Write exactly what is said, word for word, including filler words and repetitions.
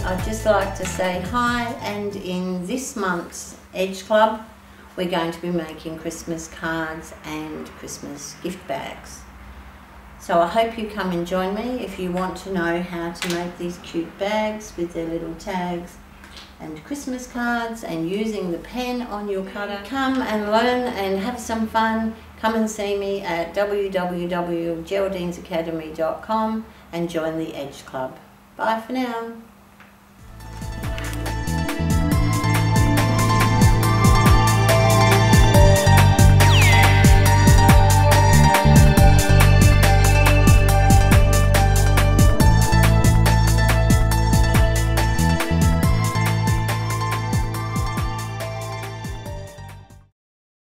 I'd just like to say hi, and in this month's Edge Club we're going to be making Christmas cards and Christmas gift bags. So I hope you come and join me if you want to know how to make these cute bags with their little tags and Christmas cards and using the pen on your cutter. Come and learn and have some fun. Come and see me at w w w dot geraldines academy dot com and join the Edge Club. Bye for now.